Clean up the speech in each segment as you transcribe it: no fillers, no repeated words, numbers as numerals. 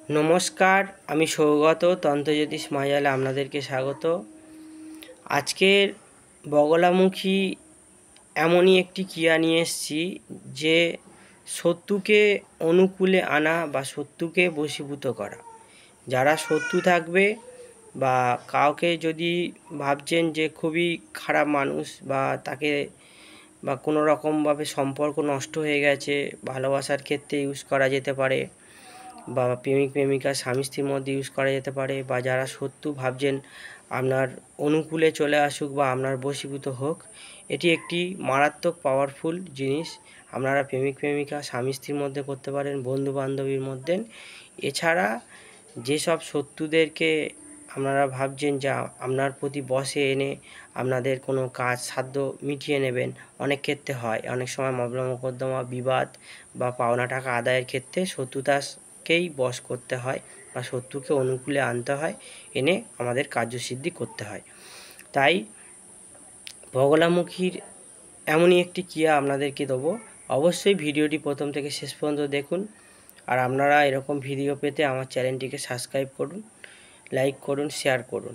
নমস্কার, আমি সৌগত তন্ত্রজ্যোতিষ মায়ালে আপনাদেরকে স্বাগত। আজকের বগলামুখী এমনই একটি ক্রিয়া নিয়ে এসেছি যে শত্রুকে অনুকূলে আনা বা শত্রুকে বশীভূত করা। যারা শত্রু থাকবে বা কাউকে যদি ভাবছেন যে খুবই খারাপ মানুষ বা তাকে বা কোনো রকমভাবে সম্পর্ক নষ্ট হয়ে গেছে, ভালোবাসার ক্ষেত্রে ইউজ করা যেতে পারে বা প্রেমিক প্রেমিকা স্বামী স্ত্রীর মধ্যে ইউজ করা যেতে পারে, বা যারা শত্রু ভাবছেন আপনার অনুকূলে চলে আসুক বা আপনার বশীভূত হোক, এটি একটি মারাত্মক পাওয়ারফুল জিনিস। আপনারা প্রেমিক প্রেমিকা স্বামী স্ত্রীর মধ্যে করতে পারেন, বন্ধু বান্ধবীর মধ্যে। এছাড়া যেসব শত্রুদেরকে আপনারা ভাবছেন যে আপনার প্রতি বশে এনে আপনাদের কোনো কাজ সাধ্য মিটিয়ে নেবেন, অনেক ক্ষেত্রে হয়, অনেক সময় মামলা মোকদ্দমা বিবাদ বা পাওনা টাকা আদায়ের ক্ষেত্রে শত্রুতাকেই বশ করতে হয় বা শত্রুকে অনুকূলে আনতে হয়, এনে আমাদের কার্যসিদ্ধি করতে হয়। তাই বগলামুখীর এমনই একটি ক্রিয়া আপনাদেরকে দেবো। অবশ্যই ভিডিওটি প্রথম থেকে শেষ পর্যন্ত দেখুন। আর আপনারা এরকম ভিডিও পেতে আমার চ্যানেলটিকে সাবস্ক্রাইব করুন, লাইক করুন, শেয়ার করুন।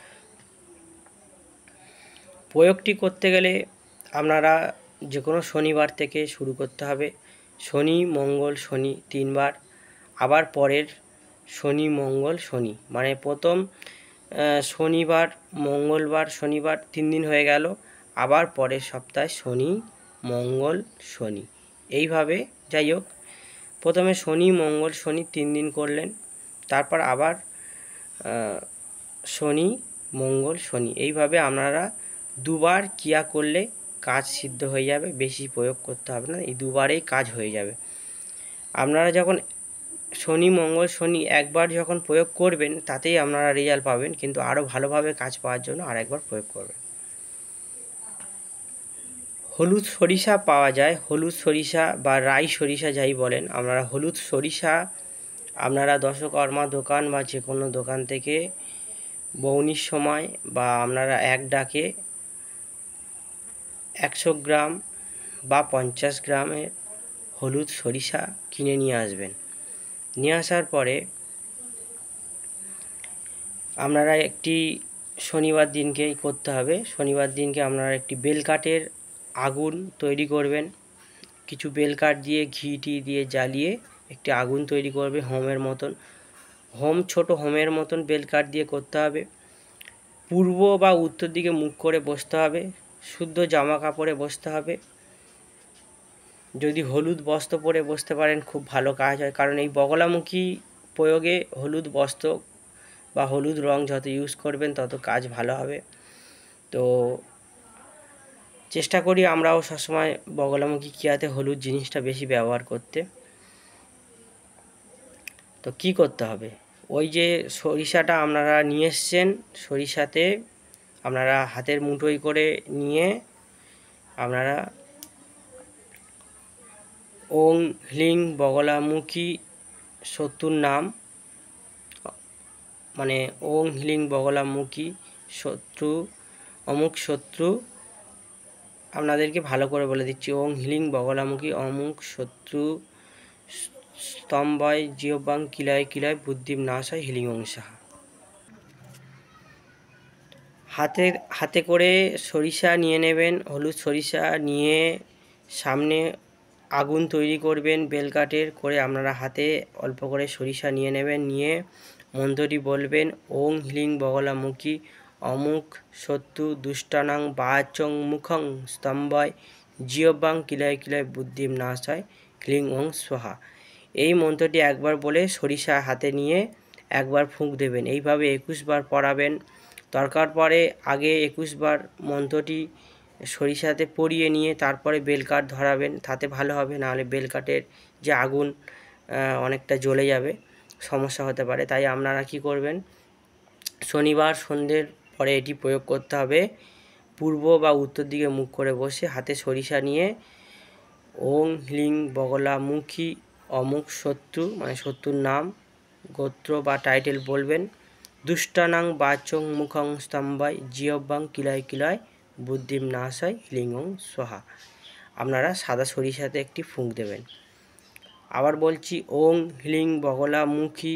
প্রয়োগটি করতে গেলে আপনারা যে কোনো শনিবার থেকে শুরু করতে হবে। শনি মঙ্গল শনি 3 বার, আবার পরের শনি মঙ্গল শনি, মানে প্রথম শনিবার মঙ্গলবার শনিবার 3 দিন হয়ে গেল, আবার পরের সপ্তাহে শনি মঙ্গল শনি, এইভাবে যাই হোক প্রথমে শনি মঙ্গল শনি 3 দিন করলেন, তারপর আবার শনি মঙ্গল শনি, এইভাবে আপনারা দুবার ক্রিয়া করলে কাজ সিদ্ধ হয়ে যাবে। বেশি প্রয়োগ করতে হবে না, এই দুবারেই কাজ হয়ে যাবে। আপনারা যখন শনি মঙ্গল শনি একবার যখন প্রয়োগ করবেন তাতেই আপনারা রেজাল্ট পাবেন, কিন্তু আরও ভালোভাবে কাজ পাওয়ার জন্য আরেকবার প্রয়োগ করবেন। হলুদ সরিষা পাওয়া যায়, হলুদ সরিষা বা রাই সরিষা যাই বলেন আপনারা, হলুদ সরিষা আপনারা দশকর্মা দোকান বা যে কোনো দোকান থেকে বৌনির সময় বা আপনারা এক ডাকে 100 গ্রাম বা 50 গ্রামের হলুদ সরিষা কিনে নিয়ে আসবেন। নিয়ে আসার পরে আপনারা একটি শনিবার দিনকেই করতে হবে। শনিবার দিনকে আপনারা একটি বেলকাঠের আগুন তৈরি করবেন, কিছু বেলকাঠ দিয়ে ঘি টি দিয়ে জ্বালিয়ে একটি আগুন তৈরি করবে হোমের মতন। হোম ছোট হোমের মতন বেলকাঠ দিয়ে করতে হবে। পূর্ব বা উত্তর দিকে মুখ করে বসতে হবে, শুদ্ধ জামা কাপড়ে বসতে হবে। যদি হলুদ বস্ত্র পরে বসতে পারেন খুব ভালো কাজ হয়, কারণ এই বগলামুখী প্রয়োগে হলুদ বস্ত্র বা হলুদ রং যত ইউজ করবেন তত কাজ ভালো হবে। তো চেষ্টা করি আমরাও সবসময় বগলামুখী ক্রিয়াতে হলুদ জিনিসটা বেশি ব্যবহার করতে। তো কি করতে হবে, ওই যে সরিষাটা আপনারা নিয়ে এসছেন, সরিষাতে আপনারা হাতের মুঠোই করে নিয়ে আপনারা ওং হ্লিং বগলামুখী শত্রুর নাম, মানে ওং হ্লিং বগলামুখী শত্রু অমুক শত্রু, আপনাদেরকে ভালো করে বলে দিচ্ছি, ওং হ্লিং বগলামুখী অমুক শত্রু স্তম্ভয় জিহ্বাং কিলয় কিলয় বুদ্ধিম নাশয় হিলিং সাহা। হাতে করে সরিষা নিয়ে নেবেন, হলুদ সরিষা নিয়ে সামনে আগুন তৈরি করবেন বেলকাঠের করে, আপনারা হাতে অল্প করে সরিষা নিয়ে নেবেন, নিয়ে মন্ত্রটি বলবেন ওং হ্লিং বগলামুখী অমুক শত্রু দুষ্টানাং বাচং মুখং স্তম্ভয় জিহ্বাং কিলয় কিলয় বুদ্ধিম নাশয় ক্লিং ওং স্বাহা। এই মন্ত্রটি একবার বলে সরিষা হাতে নিয়ে একবার ফুঁক দেবেন। এইভাবে 21 বার পড়াবেন। দরকার পড়ে আগে 21 বার মন্ত্রটি সরিষাতে পরিয়ে নিয়ে তারপরে বেলকাঠ ধরাবেন, তাতে ভালো হবে। নাহলে বেলকাঠের যে আগুন অনেকটা জ্বলে যাবে, সমস্যা হতে পারে। তাই আপনারা কি করবেন, শনিবার সন্ধ্যের পরে এটি প্রয়োগ করতে হবে। পূর্ব বা উত্তর দিকে মুখ করে বসে হাতে সরিষা নিয়ে ওং হ্লিং বগলামুখী অমুক শত্রু, মানে শত্রুর নাম গোত্র বা টাইটেল বলবেন, দুষ্টানাং বাচং মুখং স্তম্ভয় জিহ্বাং কিলয় কিলয় বুদ্ধিম নাশয় হ্লিং ওং স্বাহা। আপনারা সাদা সরিষাতে একটি ফুঁক দেবেন। আবার বলছি ওং হ্লিং বগলামুখী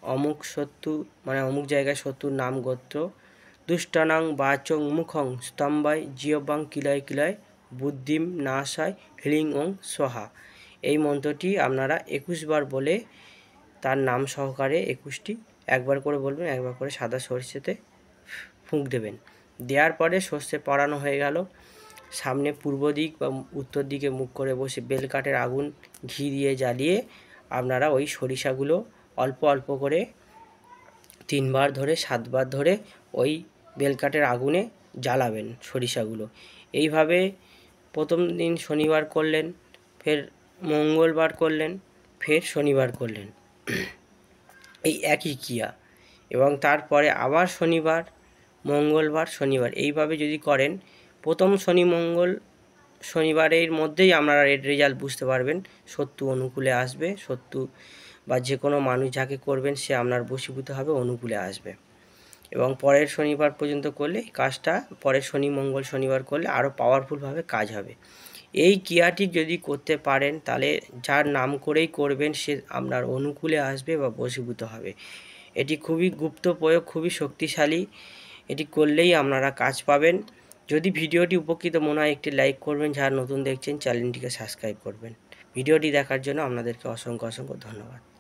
অমুক শত্রু মানে অমুক জায়গায় শত্রুর নাম গোত্র, দুষ্টানাং বাচং মুখং স্তম্ভায় জিয়বাং কিলয় কিলয় বুদ্ধিম নাশায় হ্লিং ওং সোহা। এই মন্ত্রটি আপনারা 21 বার বলে তার নাম সহকারে 21টি একবার করে বলবেন, একবার করে সাদা সরষেতে ফুঁক দেবেন। দেওয়ার পরে সর্ষে পড়ানো হয়ে গেল, সামনে পূর্ব দিক বা উত্তর দিকে মুখ করে বসে বেলকাঠের আগুন ঘি দিয়ে জ্বালিয়ে আপনারা ওই সরিষাগুলো অল্প অল্প করে 3 বার ধরে 7 বার ধরে ওই বেলকাঠের আগুনে জ্বালাবেন সরিষাগুলো। এইভাবে প্রথম দিন শনিবার করলেন, ফের মঙ্গলবার করলেন, ফের শনিবার করলেন, এই একই ক্রিয়া। এবং তারপরে আবার শনিবার, মঙ্গলবার, শনিবার এইভাবে যদি করেন, প্রথম শনি মঙ্গল শনিবারের মধ্যেই আপনারা এর রেজাল্ট বুঝতে পারবেন শত্রু অনুকূলে আসবে, শত্রু বা যে কোনো মানুষ যাকে করবেন সে আপনার বশীভূত হবে, অনুকূলে আসবে। এবং পরের শনিবার পর্যন্ত করলে কাজটা, পরের শনি মঙ্গল শনিবার করলে আরও পাওয়ারফুলভাবে কাজ হবে। এই ক্রিয়াটি যদি করতে পারেন তাহলে যার নাম করেই করবেন সে আপনার অনুকূলে আসবে বা বশীভূত হবে। এটি খুবই গুপ্ত প্রয়োগ, খুবই শক্তিশালী, এটি করলেই আপনারা কাজ পাবেন। যদি ভিডিওটি উপকৃত মনে হয় একটি লাইক করবেন, যারা নতুন দেখছেন চ্যানেলটিকে সাবস্ক্রাইব করবেন। ভিডিওটি দেখার জন্য আপনাদেরকে অসংখ্য ধন্যবাদ।